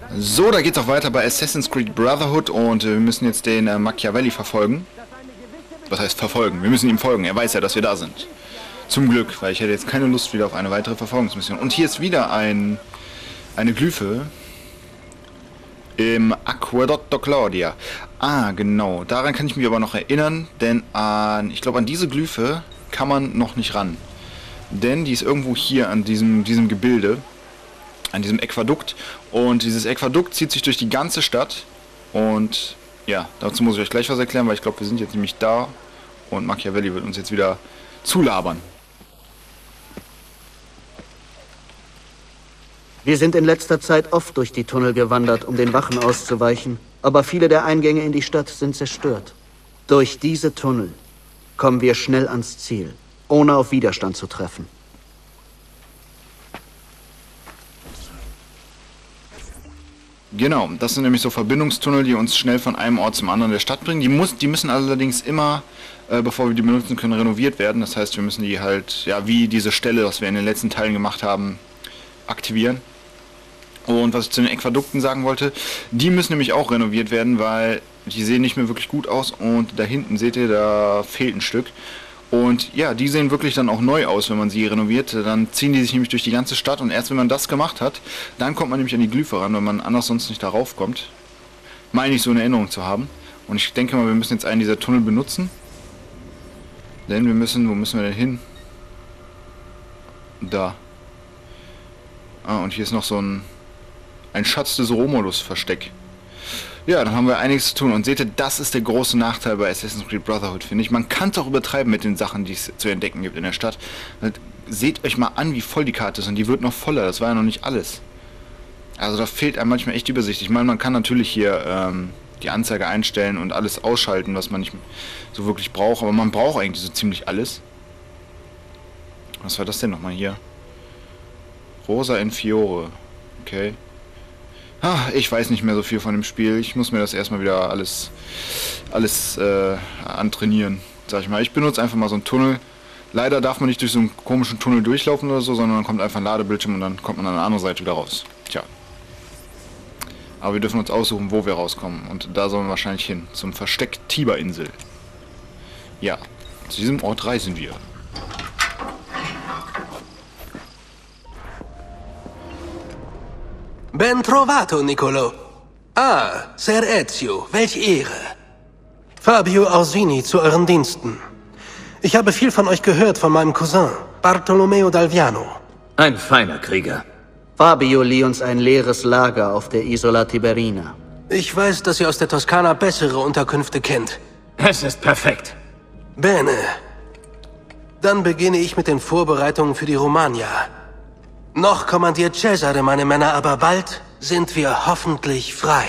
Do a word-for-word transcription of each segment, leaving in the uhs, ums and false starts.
So, da geht's auch weiter bei Assassin's Creed Brotherhood und äh, wir müssen jetzt den äh, Machiavelli verfolgen. Was heißt verfolgen? Wir müssen ihm folgen, er weiß ja, dass wir da sind. Zum Glück, weil ich hätte jetzt keine Lust wieder auf eine weitere Verfolgungsmission. Und hier ist wieder ein eine Glyphe im Aquedotto Claudia. Ah, genau, daran kann ich mich aber noch erinnern, denn an, ich glaube an diese Glyphe kann man noch nicht ran. Denn die ist irgendwo hier an diesem, diesem Gebilde, an diesem Aquädukt. Und dieses Aquädukt zieht sich durch die ganze Stadt. Und ja, dazu muss ich euch gleich was erklären, weil ich glaube, wir sind jetzt nämlich da. Und Machiavelli wird uns jetzt wieder zulabern. Wir sind in letzter Zeit oft durch die Tunnel gewandert, um den Wachen auszuweichen. Aber viele der Eingänge in die Stadt sind zerstört. Durch diese Tunnel kommen wir schnell ans Ziel, ohne auf Widerstand zu treffen. Genau, das sind nämlich so Verbindungstunnel, die uns schnell von einem Ort zum anderen der Stadt bringen. Die, muss, die müssen allerdings immer, äh, bevor wir die benutzen können, renoviert werden. Das heißt, wir müssen die halt, ja, wie diese Stelle, was wir in den letzten Teilen gemacht haben, aktivieren. Und was ich zu den Aquädukten sagen wollte, die müssen nämlich auch renoviert werden, weil die sehen nicht mehr wirklich gut aus. Und da hinten, seht ihr, da fehlt ein Stück. Und ja, die sehen wirklich dann auch neu aus, wenn man sie renoviert. Dann ziehen die sich nämlich durch die ganze Stadt und erst wenn man das gemacht hat, dann kommt man nämlich an die Glyphe ran, weil man anders sonst nicht darauf kommt. Meine ich so eine Erinnerung zu haben. Und ich denke mal, wir müssen jetzt einen dieser Tunnel benutzen. Denn wir müssen, wo müssen wir denn hin? Da. Ah, und hier ist noch so ein, ein Schatz des Romulus-Versteck. Ja, dann haben wir einiges zu tun. Und seht ihr, das ist der große Nachteil bei Assassin's Creed Brotherhood, finde ich. Man kann es auch übertreiben mit den Sachen, die es zu entdecken gibt in der Stadt. Und seht euch mal an, wie voll die Karte ist. Und die wird noch voller. Das war ja noch nicht alles. Also da fehlt einem manchmal echt die Übersicht. Ich meine, man kann natürlich hier ähm, die Anzeige einstellen und alles ausschalten, was man nicht so wirklich braucht. Aber man braucht eigentlich so ziemlich alles. Was war das denn nochmal hier? Rosa in Fiore. Okay. Ah, ich weiß nicht mehr so viel von dem Spiel. Ich muss mir das erstmal wieder alles, alles äh, antrainieren, sag ich mal. Ich benutze einfach mal so einen Tunnel. Leider darf man nicht durch so einen komischen Tunnel durchlaufen oder so, sondern dann kommt einfach ein Ladebildschirm und dann kommt man an der anderen Seite wieder raus. Tja. Aber wir dürfen uns aussuchen, wo wir rauskommen. Und da sollen wir wahrscheinlich hin. Zum Versteck Tiber-Insel. Ja, zu diesem Ort reisen wir. Ben trovato, Niccolò. Ah, Ser Ezio, welch Ehre. Fabio Orsini zu euren Diensten. Ich habe viel von euch gehört, von meinem Cousin, Bartolomeo d'Alviano. Ein feiner Krieger. Fabio lieh uns ein leeres Lager auf der Isola Tiberina. Ich weiß, dass ihr aus der Toskana bessere Unterkünfte kennt. Es ist perfekt. Bene. Dann beginne ich mit den Vorbereitungen für die Romagna. Noch kommandiert Cesare meine Männer, aber bald sind wir hoffentlich frei.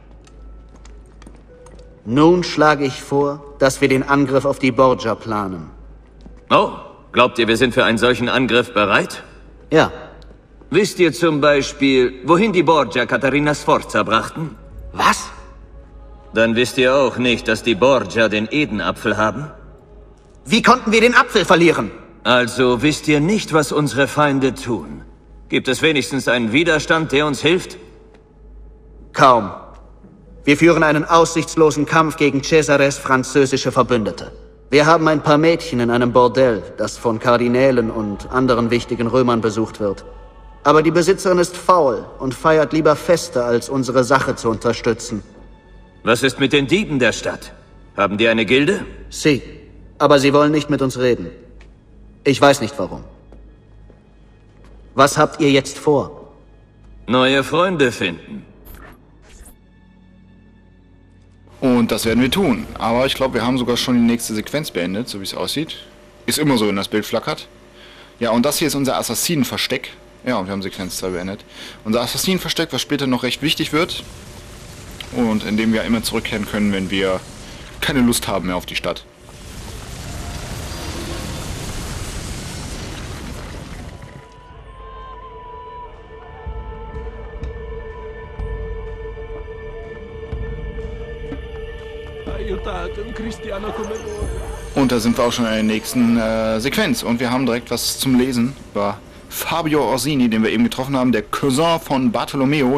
Nun schlage ich vor, dass wir den Angriff auf die Borgia planen. Oh, glaubt ihr, wir sind für einen solchen Angriff bereit? Ja. Wisst ihr zum Beispiel, wohin die Borgia Caterina Sforza brachten? Was? Dann wisst ihr auch nicht, dass die Borgia den Edenapfel haben? Wie konnten wir den Apfel verlieren? Also wisst ihr nicht, was unsere Feinde tun? Gibt es wenigstens einen Widerstand, der uns hilft? Kaum. Wir führen einen aussichtslosen Kampf gegen Cesares französische Verbündete. Wir haben ein paar Mädchen in einem Bordell, das von Kardinälen und anderen wichtigen Römern besucht wird. Aber die Besitzerin ist faul und feiert lieber Feste, als unsere Sache zu unterstützen. Was ist mit den Dieben der Stadt? Haben die eine Gilde? Sie. Aber sie wollen nicht mit uns reden. Ich weiß nicht warum. Was habt ihr jetzt vor? Neue Freunde finden. Und das werden wir tun. Aber ich glaube, wir haben sogar schon die nächste Sequenz beendet, so wie es aussieht. Ist immer so, wenn das Bild flackert. Ja, und das hier ist unser Assassinenversteck. Ja, und wir haben Sequenz zwei beendet. Unser Assassinenversteck, was später noch recht wichtig wird. Und in dem wir immer zurückkehren können, wenn wir keine Lust haben mehr auf die Stadt. Und da sind wir auch schon in der nächsten äh, Sequenz. Und wir haben direkt was zum Lesen über Fabio Orsini, den wir eben getroffen haben. Der Cousin von Bartolomeo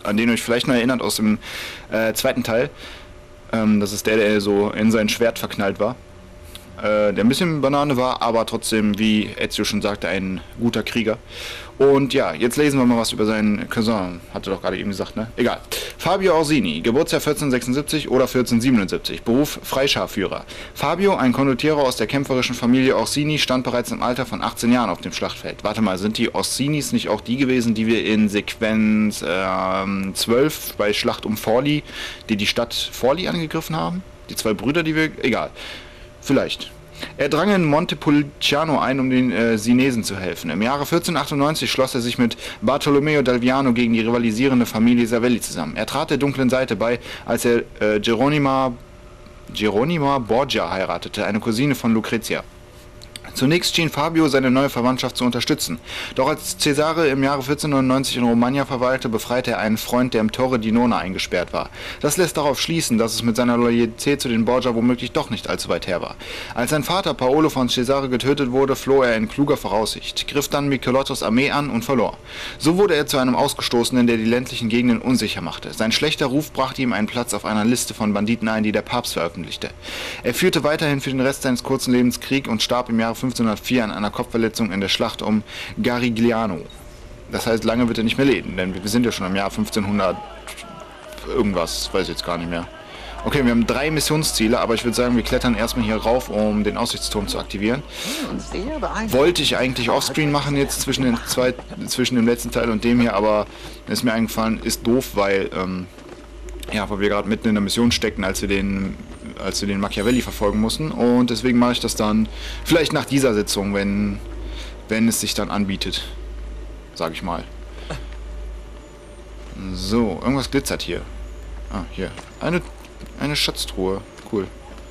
an den ihr euch vielleicht noch erinnert aus dem äh, zweiten Teil. Ähm, das ist der, der so in sein Schwert verknallt war. Äh, der ein bisschen Banane war, aber trotzdem, wie Ezio schon sagte, ein guter Krieger. Und ja, jetzt lesen wir mal was über seinen Cousin. Hatte doch gerade eben gesagt, ne? Egal. Fabio Orsini, Geburtsjahr vierzehnhundertsechsundsiebzig oder vierzehnhundertsiebenundsiebzig, Beruf Freischarführer. Fabio, ein Condottiero aus der kämpferischen Familie Orsini, stand bereits im Alter von achtzehn Jahren auf dem Schlachtfeld. Warte mal, sind die Orsinis nicht auch die gewesen, die wir in Sequenz ähm, zwölf bei Schlacht um Forli, die die Stadt Forli angegriffen haben? Die zwei Brüder, die wir... Egal. Vielleicht. Er drang in Montepulciano ein, um den äh, Sinesen zu helfen. Im Jahre vierzehnhundertachtundneunzig schloss er sich mit Bartolomeo d'Alviano gegen die rivalisierende Familie Savelli zusammen. Er trat der dunklen Seite bei, als er äh, Geronima, Geronima Borgia heiratete, eine Cousine von Lucrezia. Zunächst schien Fabio seine neue Verwandtschaft zu unterstützen. Doch als Cesare im Jahre vierzehnhundertneunundneunzig in Romagna verweilte, befreite er einen Freund, der im Torre di Nona eingesperrt war. Das lässt darauf schließen, dass es mit seiner Loyalität zu den Borgia womöglich doch nicht allzu weit her war. Als sein Vater Paolo von Cesare getötet wurde, floh er in kluger Voraussicht, griff dann Michelottos Armee an und verlor. So wurde er zu einem Ausgestoßenen, der die ländlichen Gegenden unsicher machte. Sein schlechter Ruf brachte ihm einen Platz auf einer Liste von Banditen ein, die der Papst veröffentlichte. Er führte weiterhin für den Rest seines kurzen Lebens Krieg und starb im Jahre fünfzehnhundertvier an einer Kopfverletzung in der Schlacht um Garigliano. Das heißt, lange wird er nicht mehr leben, denn wir sind ja schon im Jahr fünfzehnhundert irgendwas, weiß ich jetzt gar nicht mehr. Okay, wir haben drei Missionsziele, aber ich würde sagen, wir klettern erstmal hier rauf, um den Aussichtsturm zu aktivieren. Wollte ich eigentlich offscreen machen jetzt zwischen, den zwei, zwischen dem letzten Teil und dem hier, aber ist mir eingefallen, ist doof, weil, ähm, ja, weil wir gerade mitten in der Mission steckten, als wir den als wir den Machiavelli verfolgen mussten, und deswegen mache ich das dann vielleicht nach dieser Sitzung, wenn wenn es sich dann anbietet, sage ich mal. So, irgendwas glitzert hier. Ah, hier. Eine, eine Schatztruhe. Cool.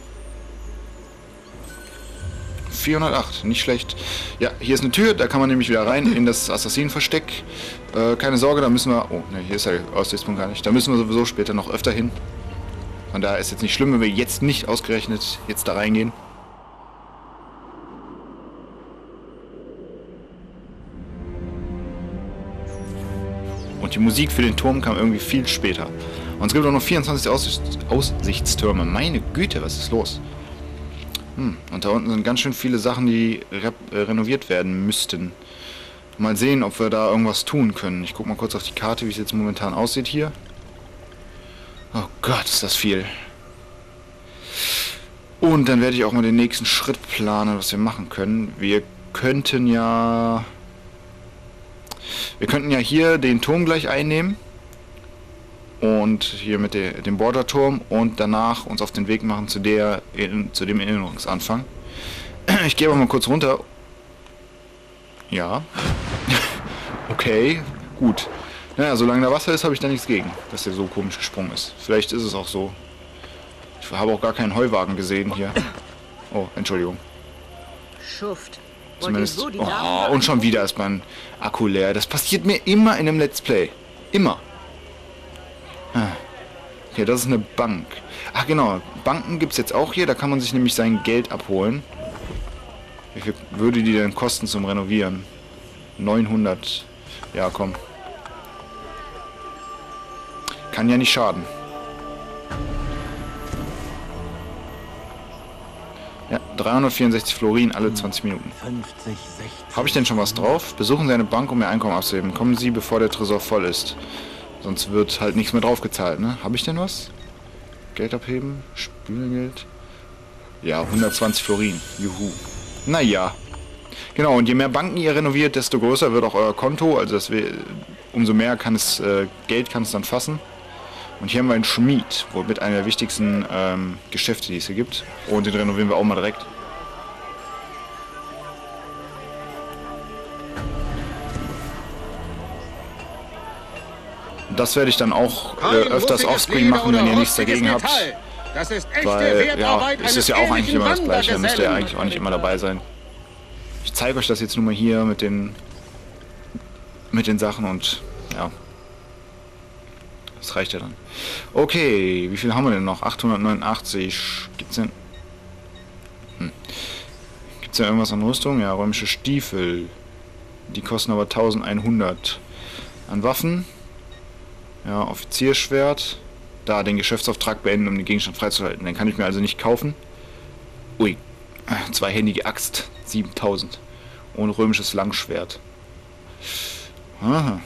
vierhundertacht, nicht schlecht. Ja, hier ist eine Tür, da kann man nämlich wieder rein in das Assassinenversteck. Äh, keine Sorge, da müssen wir... Oh, ne, hier ist der Aussichtspunkt gar nicht. Da müssen wir sowieso später noch öfter hin. Von daher ist jetzt nicht schlimm, wenn wir jetzt nicht ausgerechnet jetzt da reingehen. Und die Musik für den Turm kam irgendwie viel später. Und es gibt auch noch vierundzwanzig Aussichts Aussichtstürme. Meine Güte, was ist los? Hm, und da unten sind ganz schön viele Sachen, die re äh, renoviert werden müssten. Mal sehen, ob wir da irgendwas tun können. Ich gucke mal kurz auf die Karte, wie es jetzt momentan aussieht hier. Oh Gott, ist das viel. Und dann werde ich auch mal den nächsten Schritt planen, was wir machen können. Wir könnten ja... Wir könnten ja hier den Turm gleich einnehmen. Und hier mit der, dem Borderturm. Und danach uns auf den Weg machen zu, der, in, zu dem Erinnerungsanfang. Ich gehe aber mal kurz runter. Ja. Okay, gut. Naja, solange da Wasser ist, habe ich da nichts gegen, dass der so komisch gesprungen ist. Vielleicht ist es auch so. Ich habe auch gar keinen Heuwagen gesehen hier. Oh, Entschuldigung. Schuft. Zumindest. Oh, und schon wieder ist mein Akku leer. Das passiert mir immer in einem Let's Play. Immer. Okay, das ist eine Bank. Ach genau, Banken gibt es jetzt auch hier. Da kann man sich nämlich sein Geld abholen. Wie viel würde die denn kosten zum Renovieren? neunhundert. Ja, komm. Kann ja nicht schaden. Ja, dreihundertvierundsechzig Florin alle zwanzig Minuten. Habe ich denn schon was drauf? Besuchen Sie eine Bank, um Ihr Einkommen abzuheben. Kommen Sie, bevor der Tresor voll ist. Sonst wird halt nichts mehr draufgezahlt, ne? Habe ich denn was? Geld abheben? Spülgeld? Ja, hundertzwanzig Florin. Juhu. Naja. Genau, und je mehr Banken ihr renoviert, desto größer wird auch euer Konto. Also das will, umso mehr kann es äh, Geld kann es dann fassen. Und hier haben wir einen Schmied, womit einer der wichtigsten ähm, Geschäfte, die es hier gibt. Und den renovieren wir auch mal direkt. Das werde ich dann auch äh, öfters offscreen machen, wenn ihr nichts dagegen habt. Weil, ja, es ist ja auch eigentlich immer das Gleiche, da müsst ihr ja eigentlich auch nicht immer dabei sein. Ich zeige euch das jetzt nur mal hier mit den mit den Sachen und ja. Das reicht ja dann. Okay, wie viel haben wir denn noch? achthundertneunundachtzig. Gibt's denn... Hm. Gibt's denn irgendwas an Rüstung? Ja, römische Stiefel. Die kosten aber eintausendeinhundert. An Waffen? Ja, Offizierschwert. Da, den Geschäftsauftrag beenden, um den Gegenstand freizuhalten. Den kann ich mir also nicht kaufen. Ui. Zweihändige Axt. siebentausend. Und römisches Langschwert. Aha.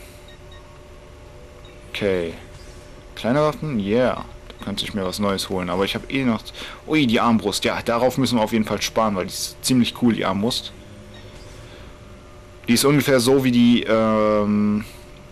Okay. Kleine Waffen? Yeah. Da könnte ich mir was Neues holen. Aber ich habe eh noch... Ui, die Armbrust. Ja, darauf müssen wir auf jeden Fall sparen, weil die ist ziemlich cool, die Armbrust. Die ist ungefähr so wie die... Ähm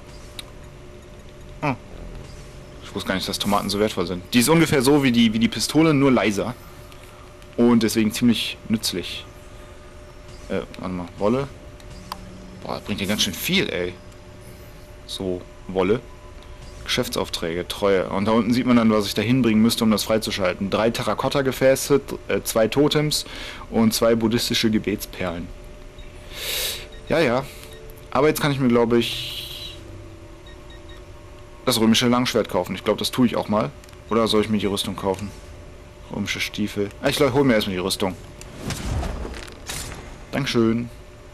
oh. Ich wusste gar nicht, dass Tomaten so wertvoll sind. Die ist ungefähr so wie die, wie die Pistole, nur leiser. Und deswegen ziemlich nützlich. Äh, warte mal. Wolle. Boah, das bringt ja ganz schön viel, ey. So, Wolle. Geschäftsaufträge, Treue. Und da unten sieht man dann, was ich da hinbringen müsste, um das freizuschalten. Drei Terrakotta-Gefäße, äh, zwei Totems und zwei buddhistische Gebetsperlen. Ja, ja. Aber jetzt kann ich mir, glaube ich, das römische Langschwert kaufen. Ich glaube, das tue ich auch mal. Oder soll ich mir die Rüstung kaufen? Römische Stiefel. Ah, ich glaube, hol mir erstmal die Rüstung. Dankeschön.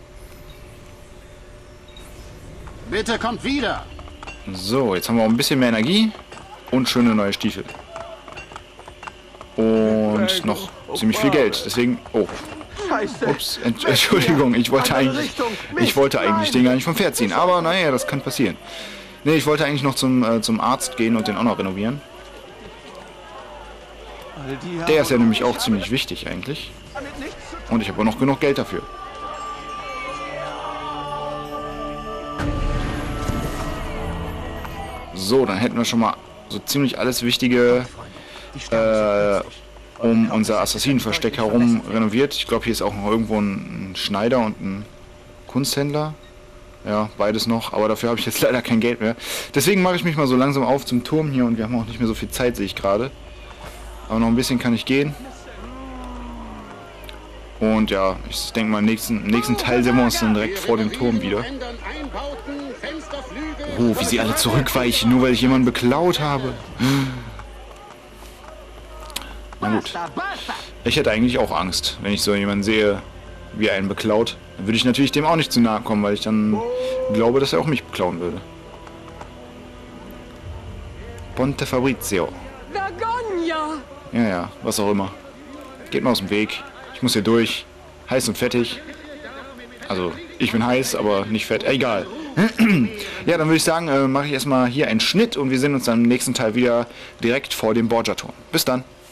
Bitte kommt wieder. So, jetzt haben wir auch ein bisschen mehr Energie und schöne neue Stiefel. Und noch ziemlich viel Geld. Deswegen... Oh. Ups, Ent Entschuldigung, ich wollte eigentlich... Ich wollte eigentlich den gar nicht vom Pferd ziehen. Aber naja, das kann passieren. Ne, ich wollte eigentlich noch zum, äh, zum Arzt gehen und den auch noch renovieren. Der ist ja nämlich auch ziemlich wichtig eigentlich. Und ich habe auch noch genug Geld dafür. So, dann hätten wir schon mal so ziemlich alles Wichtige äh, um unser Assassinenversteck herum renoviert. Ich glaube, hier ist auch noch irgendwo ein, ein Schneider und ein Kunsthändler. Ja, beides noch, aber dafür habe ich jetzt leider kein Geld mehr. Deswegen mache ich mich mal so langsam auf zum Turm hier und wir haben auch nicht mehr so viel Zeit, sehe ich gerade. Aber noch ein bisschen kann ich gehen. Und ja, ich denke mal, im nächsten, im nächsten Teil sehen wir uns dann direkt vor dem Turm wieder. Oh, wie sie alle zurückweichen, nur weil ich jemanden beklaut habe. Na gut. Ich hätte eigentlich auch Angst, wenn ich so jemanden sehe, wie er einen beklaut. Dann würde ich natürlich dem auch nicht zu nahe kommen, weil ich dann glaube, dass er auch mich beklauen würde. Ponte Fabrizio. Ja, ja, was auch immer. Geht mal aus dem Weg. Ich muss hier durch. Heiß und fettig. Also, ich bin heiß, aber nicht fett. Egal. Ja, dann würde ich sagen, äh, mache ich erstmal hier einen Schnitt und wir sehen uns dann im nächsten Teil wieder direkt vor dem Borgia-Turm. Bis dann.